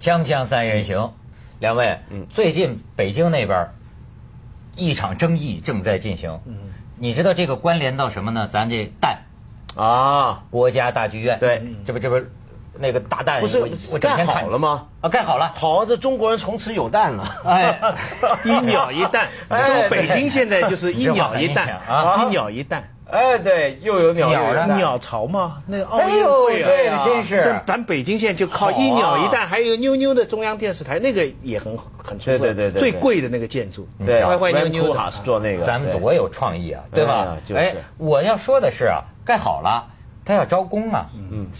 锵锵三人行，两位，最近北京那边一场争议正在进行，你知道这个关联到什么呢？咱这蛋啊， 国家大剧院， 对， 这不那个大蛋不是我盖好了吗？ 啊，盖好了， 好，这中国人从此有蛋了。 哎，一鸟一蛋，说北京现在就是一鸟一蛋啊， 一鸟一蛋。 哎，对，又有鸟又有蛋， 鸟巢嘛，那个奥哎运会呦，这个真是， 咱北京现在就靠一鸟一蛋，还有妞妞的中央电视台，那个也很出色， 对， 最贵的那个建筑， 对， 坏坏妞妞的是做那个， 咱们多有创意啊，对吧？ 哎， 我要说的是啊，盖好了。他要招工啊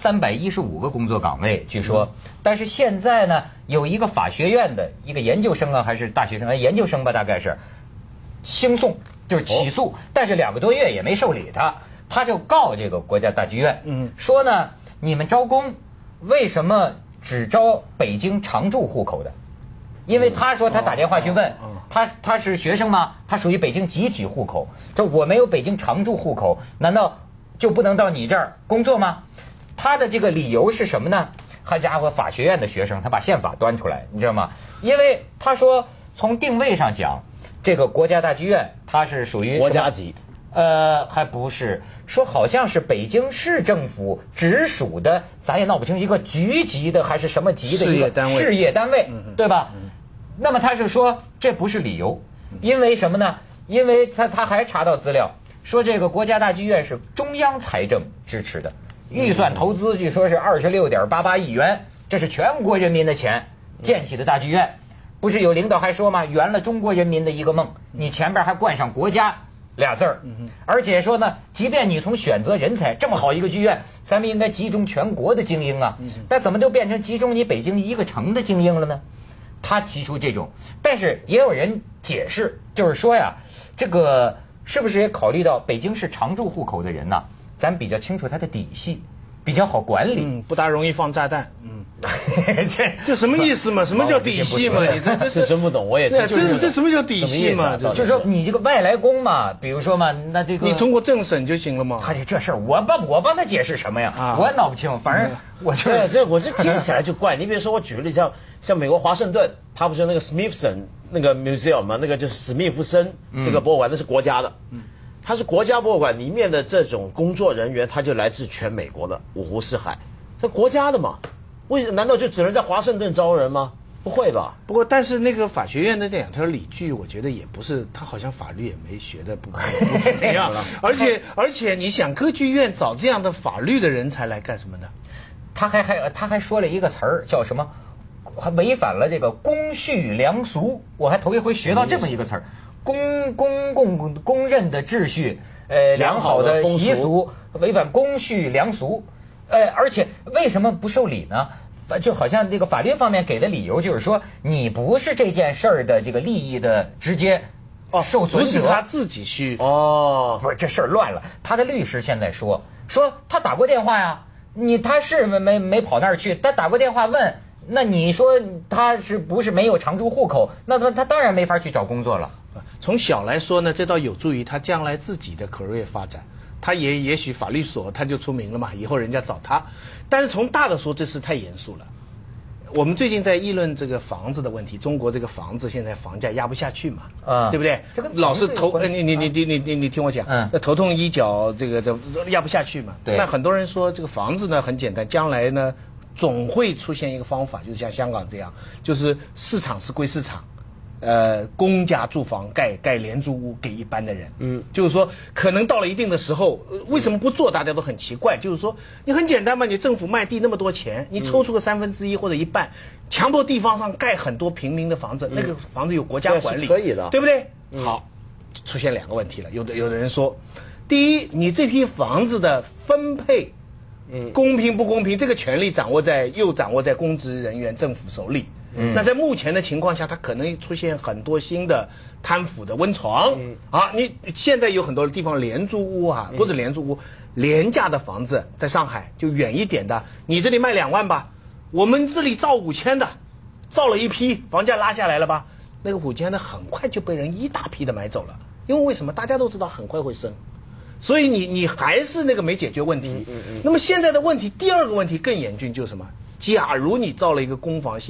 ，315个工作岗位，据说。但是现在呢，有一个法学院的一个研究生啊，还是大学生，研究生吧，大概是兴讼，就是起诉，但是2个多月也没受理他，他就告这个国家大剧院，说呢，你们招工为什么只招北京常住户口的？因为他说他打电话去问，他是学生吗？他属于北京集体户口，就我没有北京常住户口，难道就不能到你这儿工作吗？他的这个理由是什么呢？好家伙，法学院的学生他把宪法端出来，你知道吗？因为他说从定位上讲，这个国家大剧院它是属于国家级， 还不是，说好像是北京市政府直属的，咱也闹不清一个局级的还是什么级的一个事业单位，对吧？那么他是说这不是理由，因为什么呢？因为他还查到资料。说这个国家大剧院是中央财政支持的，预算投资据说是26.88亿元，这是全国人民的钱建起的大剧院。不是有领导还说吗？圆了中国人民的一个梦，你前边还冠上国家俩字儿，而且说呢，即便你从选择人才，这么好一个剧院，咱们应该集中全国的精英啊，那怎么就变成集中你北京一个城的精英了呢？他提出这种，但是也有人解释，就是说呀，这个是不是也考虑到北京市常住户口的人呢？咱比较清楚他的底细，比较好管理， 不大容易放炸弹。这什么意思嘛？什么叫底细嘛？你这真不懂，我也这什么叫底细嘛？ 就是说你这个外来工嘛，比如说嘛，那这个你通过政审就行了嘛。 他这事儿我帮他解释什么呀？我也闹不清，反正我就我这听起来就怪。你比如说我举个例，像美国华盛顿，它不是那个 Smithson 那个 museum 嘛，那个就是史密夫森这个博物馆，那是国家的，它是国家博物馆里面的这种工作人员，他就来自全美国的五湖四海，这国家的嘛。难道就只能在华盛顿招人吗？不会吧。 不过，但是那个法学院的2条理据，我觉得也不是，他好像法律也没学的不怎么样了。而且，你想歌剧院找这样的法律的人才来干什么呢？ 他还说了一个词儿，叫什么？还违反了这个公序良俗。我还头一回学到这么一个词儿，公认的秩序，良好的习俗，违反公序良俗。而且为什么不受理呢？就好像这个法律方面给的理由就是说，你不是这件事儿的这个利益的直接受损者， 不是他自己去不是这事儿乱了。他的律师现在说他打过电话呀，他是没跑那儿去，他打过电话问，那你说他是不是没有常住户口？那他当然没法去找工作了。 从小来说呢，这倒有助于他将来自己的 career 发展。他也许法律所他就出名了嘛，以后人家找他。但是从大的说，这事太严肃了。我们最近在议论这个房子的问题，中国这个房子现在房价压不下去嘛，对不对？这个老是你听我讲，那头痛医脚，这个压不下去嘛。 对。 那很多人说这个房子呢很简单，将来呢总会出现一个方法，就是像香港这样，就是市场是归市场。公家住房盖廉租屋给一般的人，就是说可能到了一定的时候，为什么不做？大家都很奇怪，就是说你很简单嘛，你政府卖地那么多钱，你抽出个1/3或者1半，强迫地方上盖很多平民的房子，那个房子有国家管理， 可以的， 对不对？好，出现2个问题了，有的人说，第一，你这批房子的分配，公平不公平，这个权利掌握在公职人员政府手里。那在目前的情况下，它可能出现很多新的贪腐的温床你现在有很多地方廉租屋不是廉租屋，廉价的房子，在上海就远一点的，你这里卖2万吧，我们这里造5000的，造了一批，房价拉下来了吧？那个5000的很快就被人一大批的买走了，因为为什么？大家都知道很快会升，所以你还是那个没解决问题。那么现在的问题，第2个问题更严峻，就是什么？假如你造了一个公房系统，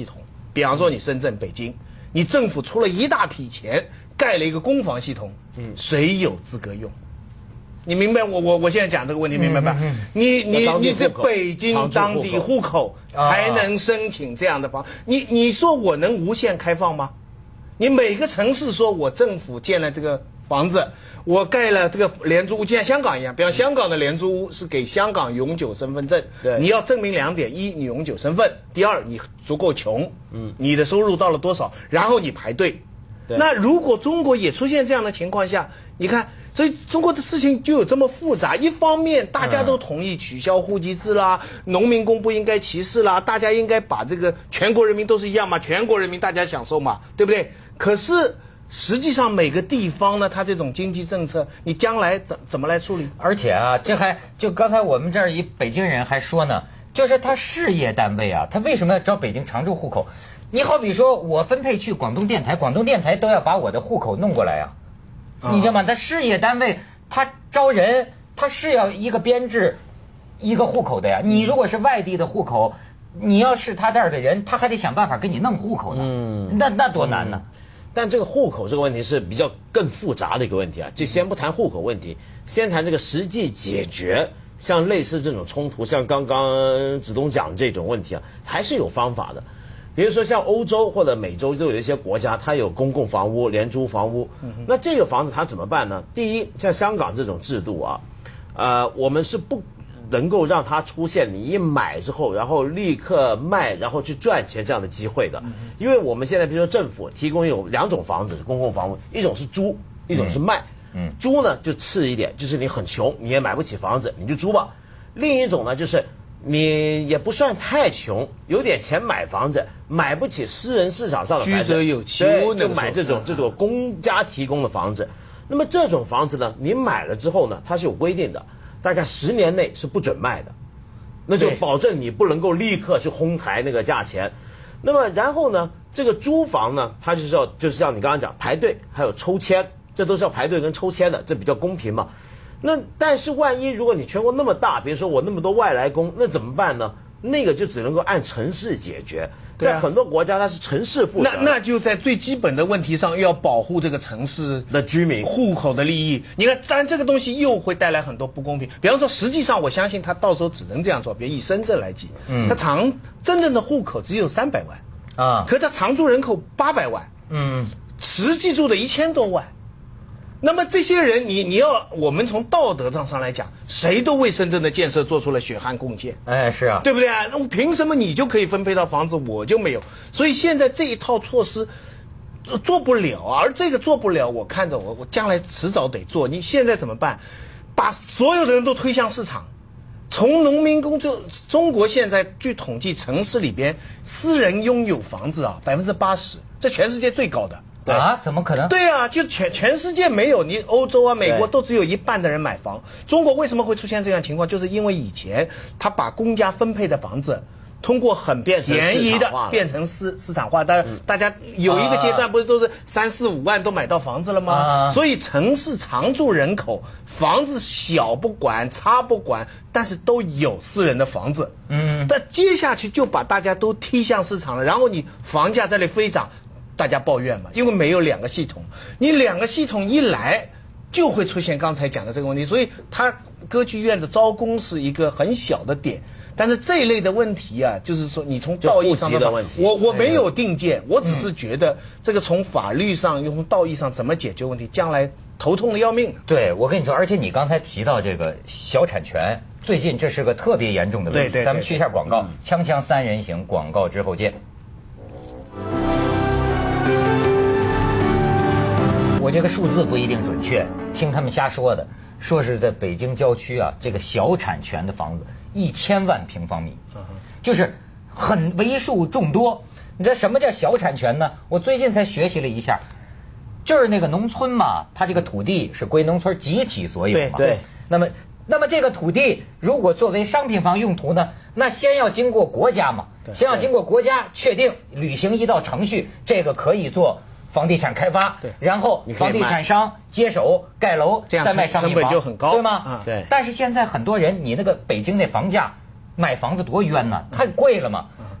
比方说你深圳、北京，你政府出了一大批钱盖了一个公房系统，谁有资格用？你明白我现在讲这个问题明白吧？你这北京当地户口才能申请这样的房。你说我能无限开放吗？你每个城市说我政府建了这个房子，我盖了这个廉租屋，就像香港一样。比方香港的廉租屋是给香港永久身份证，你要证明2点：一，你永久身份；第二，你足够穷，你的收入到了多少，然后你排队。那如果中国也出现这样的情况下，你看，所以中国的事情就有这么复杂。一方面大家都同意取消户籍制啦，农民工不应该歧视啦，大家应该把这个全国人民都是一样嘛，全国人民大家享受嘛，对不对？可是实际上每个地方呢，它这种经济政策，你将来怎么来处理？ 而且啊，这还就刚才我们这儿一北京人还说呢，就是他事业单位啊，他为什么要招北京常住户口？你好比说我分配去广东电台，广东电台都要把我的户口弄过来呀，你知道吗？他事业单位他招人，他是要一个编制一个户口的呀。你如果是外地的户口，你要是他这儿的人，他还得想办法给你弄户口呢。那多难呢？ 但这个户口这个问题是比较更复杂的一个问题啊。就先不谈户口问题，先谈这个实际解决像类似这种冲突，像刚刚子东讲这种问题啊，还是有方法的。比如说像欧洲或者美洲都有一些国家，它有公共房屋、廉租房屋。那这个房子它怎么办呢？第一，像香港这种制度啊，我们是不能够让它出现你一买之后，然后立刻卖，然后去赚钱这样的机会的。因为我们现在比如说政府提供有2种房子是公共房屋，一种是租，一种是卖。租呢就次一点，就是你很穷，你也买不起房子，你就租吧。另一种呢就是你也不算太穷，有点钱买房子，买不起私人市场上的房子， 居者有其屋， 就买这种公家提供的房子。那么这种房子呢，你买了之后呢，它是有规定的，大概10年内是不准卖的，那就保证你不能够立刻去哄抬那个价钱。那么然后呢，这个租房呢，它就是像你刚刚讲排队，还有抽签，这都是要排队跟抽签的，这比较公平嘛。那但是万一如果你全国那么大，比如说我那么多外来工，那怎么办呢？那个就只能够按城市解决。在很多国家它是城市负责， 那就在最基本的问题上要保护这个城市的居民户口的利益。你看，当然这个东西又会带来很多不公平。比方说，实际上我相信他到时候只能这样做。比如以深圳来计，他真正的户口只有300万啊，可他常住人口800万，实际住的1000多万。那么这些人，你要我们从道德上来讲，谁都为深圳的建设做出了血汗贡献。 哎，是啊， 对不对啊？那我凭什么你就可以分配到房子，我就没有？所以现在这一套措施做不了，而这个做不了，我看着我将来迟早得做。你现在怎么办？把所有的人都推向市场，从农民工中国现在据统计，城市里边私人拥有房子啊，80%，这全世界最高的。 啊？怎么可能？ 对啊，就全世界没有，你欧洲啊、美国都只有1半的人买房。中国为什么会出现这样情况？就是因为以前他把公家分配的房子通过很便宜的变成市场化，大家有一个阶段不是都是3、4、5万都买到房子了吗？所以城市常住人口房子小不管差不管，但是都有私人的房子。但接下去就把大家都踢向市场了，然后你房价在那飞涨。大家抱怨嘛，因为没有2个系统，你2个系统一来，就会出现刚才讲的这个问题。所以，他歌剧院的招工是一个很小的点，但是这一类的问题啊，就是说你从道义上的问题， 我没有定见，我只是觉得这个从法律上、从道义上怎么解决问题，将来头痛的要命。 对，我跟你说，而且你刚才提到这个小产权，最近这是个特别严重的问题。 对， 咱们去一下广告，锵锵3人行，广告之后见。我这个数字不一定准确，听他们瞎说的，说是在北京郊区啊，这个小产权的房子1000万平方米，就是很为数众多。你知道什么叫小产权呢？我最近才学习了一下，就是那个农村嘛，它这个土地是归农村集体所有嘛。 对。 那么这个土地如果作为商品房用途呢，那先要经过国家嘛，先要经过国家确定，履行一道程序，这个可以做房地产开发，然后房地产商接手盖楼，再卖商品房， 成本就很高， 对吗？ 对。 但是现在很多人，你那个北京那房价，买房子多冤呐，太贵了嘛。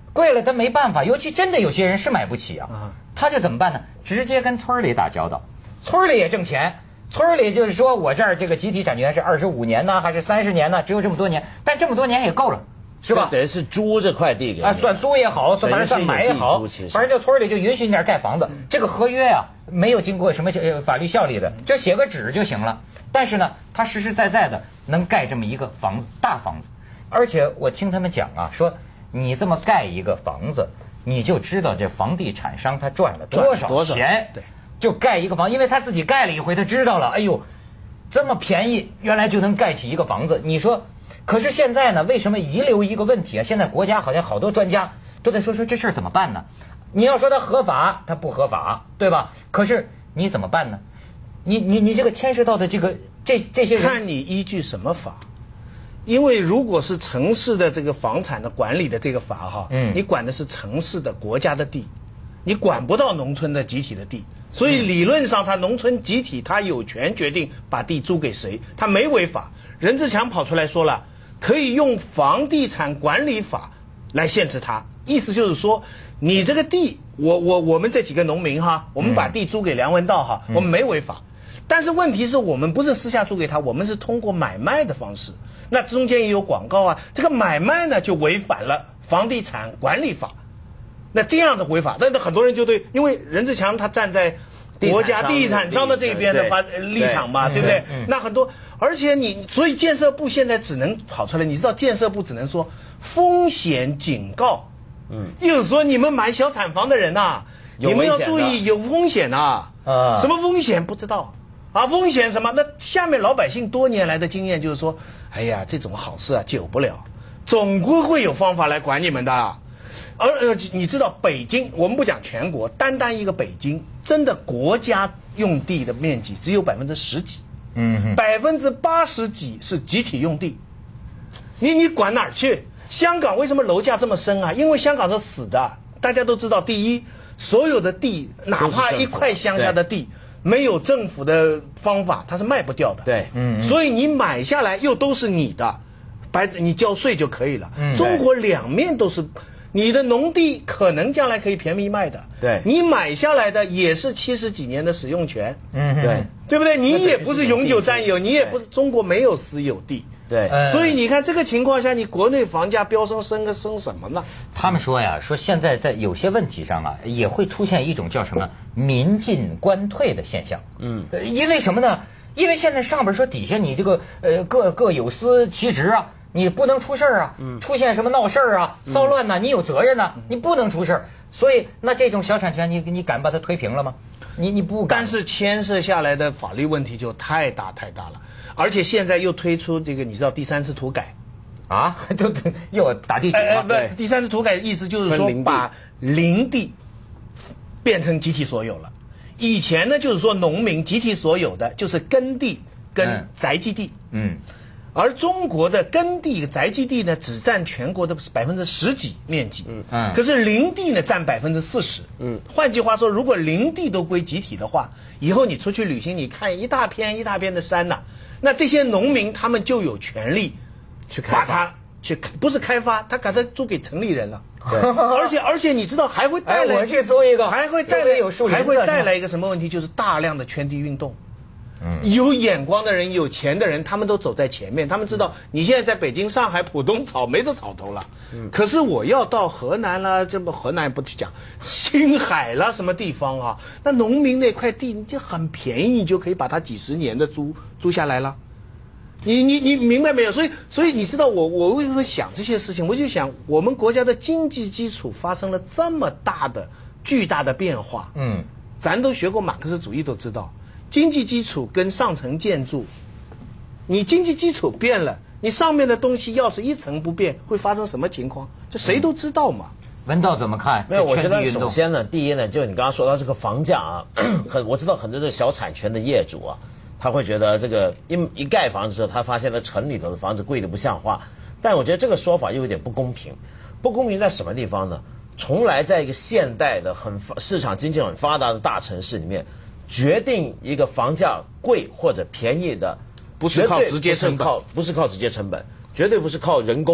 贵了他没办法，尤其真的有些人是买不起啊，他就怎么办呢？直接跟村里打交道，村里也挣钱。村里就是说我这儿这个集体产权是25年呢，还是30年呢？只有这么多年，但这么多年也够了，是吧？ 等于是租这块地给啊，算租也好，反正算买也好，反正就村里就允许你点盖房子。这个合约啊，没有经过什么法律效力的，就写个纸就行了。但是呢，他实实在在的能盖这么一个大房子，而且我听他们讲啊，说你这么盖一个房子，你就知道这房地产商他赚了多少钱。对。就盖一个房，因为他自己盖了一回，他知道了，哎呦，这么便宜，原来就能盖起一个房子。你说，可是现在呢，为什么遗留一个问题啊？现在国家好像好多专家都在说这事儿怎么办呢？你要说它合法，它不合法，对吧？可是你怎么办呢？你这个牵涉到的这些人， 看你依据什么法。因为如果是城市的这个房产的管理的这个法哈，你管的是城市的国家的地，你管不到农村的集体的地。所以理论上，他农村集体他有权决定把地租给谁，他没违法。任志强跑出来说了，可以用房地产管理法来限制他，意思就是说，你这个地，我们这几个农民哈，我们把地租给梁文道哈，我们没违法。但是问题是我们不是私下租给他，我们是通过买卖的方式，那中间也有广告啊，这个买卖呢就违反了房地产管理法。那这样的违法，但是很多人就对，因为任志强他站在国家地产商的这边的立场嘛，对不对？那很多，而且所以建设部现在只能跑出来，你知道建设部只能说风险警告，又说你们买小产房的人呐，你们要注意有风险呐，什么风险不知道啊？风险什么？那下面老百姓多年来的经验就是说，哎呀，这种好事啊久不了，总归会有方法来管你们的。你知道北京，我们不讲全国，单一个北京，真的国家用地的面积只有10%几，80%几是集体用地。你管哪儿去？香港为什么楼价这么深啊？因为香港是死的，大家都知道。第一，所有的地，哪怕一块乡下的地，没有政府的方法，它是卖不掉的。 对， 所以你买下来又都是你的，你交税就可以了。中国两面都是。你的农地可能将来可以便宜卖的， 对， 你买下来的也是70几年的使用权，对不对？你也不是永久占有，你也不是中国没有私有地， 对， 所以你看这个情况下，你国内房价飙升，升什么呢？ 他们说呀，说现在在有些问题上啊，也会出现一种叫什么民进官退的现象，因为什么呢？因为现在上边说底下你这个各有司其职啊。你不能出事儿啊，出现什么闹事儿啊、骚乱呐，你有责任呐，你不能出事儿。所以，那这种小产权，你敢把它推平了吗？你不敢。 但是牵涉下来的法律问题就太大了，而且现在又推出这个，你知道第3次土改， 啊，又打地主了。 不，第3次土改的意思就是说把林地变成集体所有了。以前呢，就是说农民集体所有的就是耕地跟宅基地，而中国的耕地、宅基地呢，只占全国的10%几面积，可是林地呢占40%，换句话说，如果林地都归集体的话，以后你出去旅行，你看一大片的山呐，那这些农民他们就有权利去把它不是开发，他把它租给城里人了。而且你知道还会带来， 我去租一个， 还会带来一个什么问题，就是大量的圈地运动。有眼光的人、有钱的人，他们都走在前面。他们知道你现在在北京、上海、浦东草没这草头了，可是我要到河南啦，这不河南不去讲，青海啦什么地方啊？那农民那块地你就很便宜，你就可以把它几十年的租下来了。你明白没有？所以你知道我为什么想这些事情？我就想我们国家的经济基础发生了这么巨大的变化。咱都学过马克思主义，都知道。经济基础跟上层建筑，你经济基础变了，你上面的东西要是一成不变，会发生什么情况？这谁都知道嘛。 文道怎么看？ 没有，我觉得首先呢，第一呢，就你刚刚说到这个房价啊，我知道很多这小产权的业主啊，他会觉得这个一盖房子之后，他发现了城里头的房子贵得不像话。但我觉得这个说法又有点不公平。不公平在什么地方呢？从来在一个现代的市场经济很发达的大城市里面，决定一个房价贵或者便宜的， 不是靠直接成本， 不是靠直接成本，绝对不是靠人工，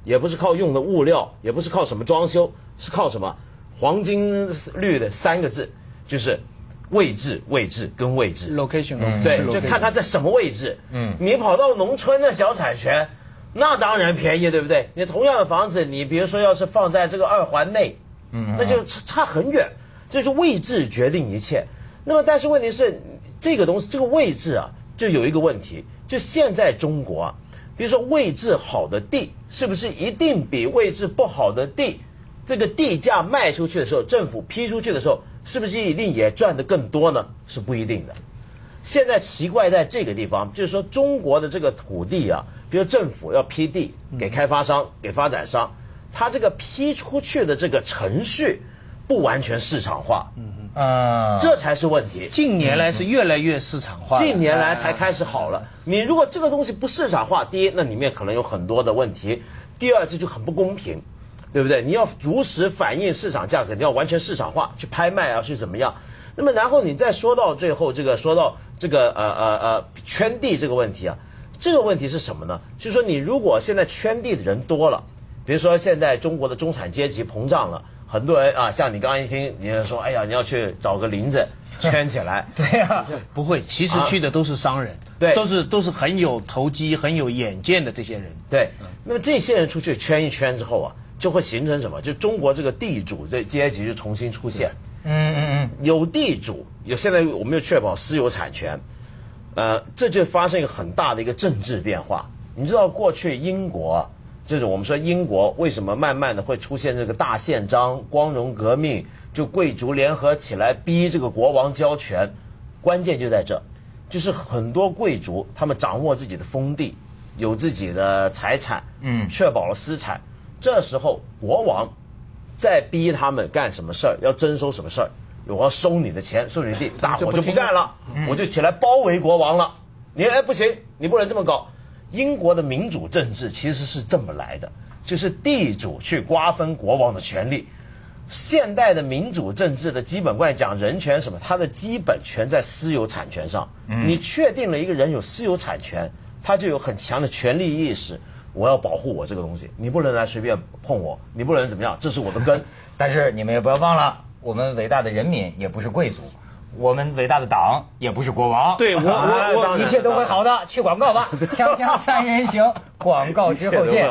也不是靠用的物料，也不是靠什么装修，是靠什么？黄金律的3个字，就是位置跟位置 location， 对，就看它在什么位置。你跑到农村的小产权，那当然便宜，对不对？你同样的房子，你比如说要是放在这个2环内，那就差很远。这是位置决定一切。那么，但是问题是，这个东西，这个位置啊，就有一个问题，就现在中国啊，比如说位置好的地，是不是一定比位置不好的地，这个地价卖出去的时候，政府批出去的时候，是不是一定也赚得更多呢？是不一定的。现在奇怪在这个地方，就是说中国的这个土地啊，比如政府要批地给开发商、给发展商，它这个批出去的这个程序不完全市场化，这才是问题。 近年来是越来越市场化， 近年来才开始好了。你如果这个东西不市场化，第一，那里面可能有很多的问题；第二，这就很不公平，对不对？你要如实反映市场价格，你要完全市场化去拍卖啊，去怎么样？那么然后你再说到最后说到这个圈地这个问题啊，这个问题是什么呢？就是说你如果现在圈地的人多了，比如说现在中国的中产阶级膨胀了。很多人啊，像你刚刚一听，你就说，哎呀，你要去找个林子圈起来。 对呀，不会，其实去的都是商人， 对， 都是很有投机、很有眼见的这些人。 对，那么这些人出去圈一圈之后啊，就会形成什么？就中国这个地主这阶级就重新出现。有地主，现在我们又确保私有产权，这就发生一个很大的一个政治变化。你知道过去英国。这种我们说英国为什么慢慢的会出现这个大宪章、光荣革命，就贵族联合起来逼这个国王交权，关键就在这，就是很多贵族他们掌握自己的封地，有自己的财产，确保了私产。这时候国王再逼他们干什么事儿，要征收什么事儿，我要收你的钱，收你的地，大伙就不干了，我就起来包围国王了。你不行，你不能这么搞。英国的民主政治其实是这么来的，就是地主去瓜分国王的权利。现代的民主政治的基本观念讲人权什么，它的基本权在私有产权上。你确定了一个人有私有产权，他就有很强的权利意识。我要保护我这个东西，你不能来随便碰我，你不能怎么样，这是我的根。 但是你们也不要忘了，我们伟大的人民也不是贵族。我们伟大的党也不是国王， 对我一切都会好的。去广告吧，锵锵三人行，广告之后见。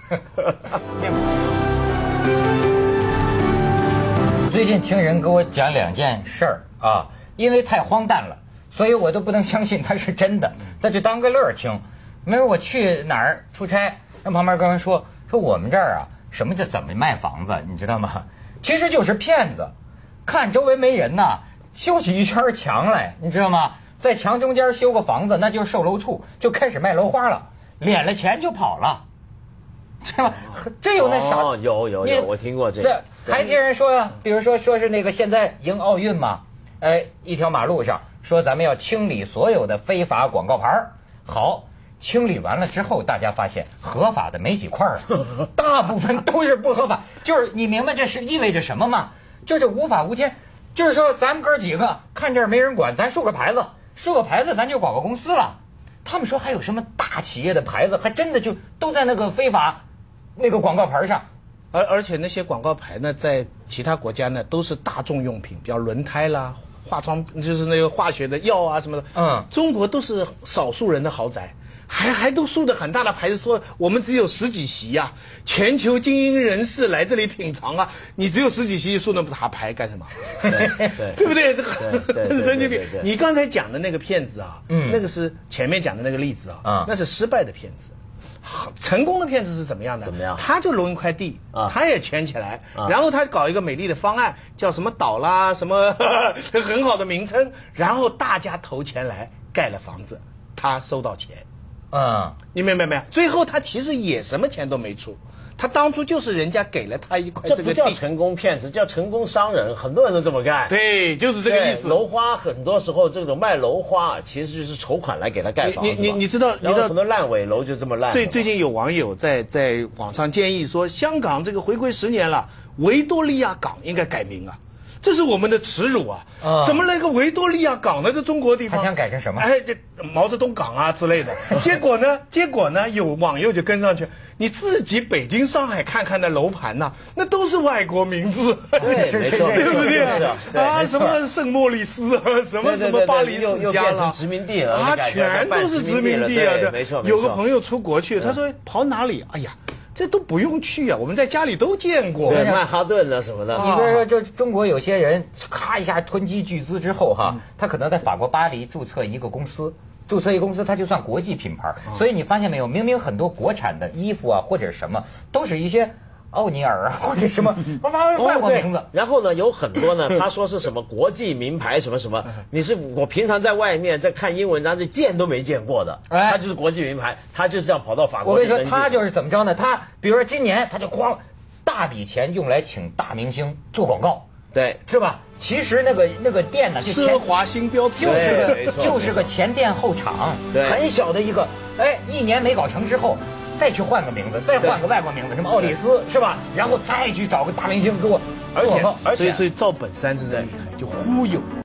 最近听人给我讲2件事儿啊，因为太荒诞了，所以我都不能相信它是真的，但就当个乐听。没有我去哪儿出差，让旁边跟人说我们这儿啊，什么叫怎么卖房子，你知道吗？其实就是骗子，看周围没人呐。修起一圈墙来，你知道吗？在墙中间修个房子，那就是售楼处，就开始卖楼花了，敛了钱就跑了，知道吗？这有那啥？ 有，我听过这个。 还听人说呀，比如说是那个现在迎奥运嘛，一条马路上说咱们要清理所有的非法广告牌，好，清理完了之后，大家发现合法的没几块了，大部分都是不合法。就是你明白这是意味着什么吗？就是无法无天。就是说，咱们哥几个看这儿没人管，咱竖个牌子，咱就广告公司了。他们说还有什么大企业的牌子，还真的就都在那个非法那个广告牌上。 而且那些广告牌呢，在其他国家呢都是大众用品，比如轮胎啦、化妆，就是那个化学的药啊什么的。中国都是少数人的豪宅。还都竖着很大的牌子说我们只有10几席呀，全球精英人士来这里品尝啊，你只有10几席，竖那么大牌干什么？对不对？这很神经病。你刚才讲的那个骗子啊，那个是前面讲的那个例子啊，那是失败的骗子。成功的骗子是怎么样的？ 怎么样？ 他就弄一块地他也圈起来，然后他搞一个美丽的方案，叫什么岛啦，什么很好的名称，然后大家投钱来盖了房子，他收到钱。你明白没有？最后他其实也什么钱都没出，他当初就是人家给了他一块这个地。 这不叫成功骗子，叫成功商人，很多人都这么干。 对，就是这个意思。 楼花很多时候这种卖楼花，其实就是筹款来给他盖房子。 你知道很多烂尾楼就这么烂。 最近有网友在网上建议说，香港这个回归10年了，维多利亚港应该改名啊。 这是我们的耻辱啊！怎么来个维多利亚港呢？这中国地方， 他想改成什么？ 哎，这毛泽东港啊之类的。结果呢，有网友就跟上去，你自己北京、上海看看那楼盘呐，那都是外国名字， 对，没错， 对不对啊？ 什么圣莫里斯啊，什么巴黎世家了， 殖民地了啊，全都是殖民地啊！ 没错。 有个朋友出国去，他说跑哪里？哎呀。这都不用去啊，我们在家里都见过。 对，曼哈顿啊什么的。 你比如说，这中国有些人咔一下囤积巨资之后哈，他可能在法国巴黎注册一个公司，他就算国际品牌。所以你发现没有，明明很多国产的衣服啊或者什么，都是一些奥尼尔啊或者什么外国名字。 然后呢，有很多呢，他说是什么国际名牌什么什么，我平常在外面在看英文章，这见都没见过的，他就是国际名牌，他就是这样跑到法国。 我跟你说，他就是怎么着呢？他比如说今年他就哐大笔钱用来请大明星做广告， 对， 是吧？其实那个店呢， 奢华新标就是个前店后厂，很小的一个，哎，1年没搞成之后。再去换个名字，再换个外国名字，什么奥里斯是吧？然后再去找个大明星给我， 而且所以赵本山真的厉害，就忽悠。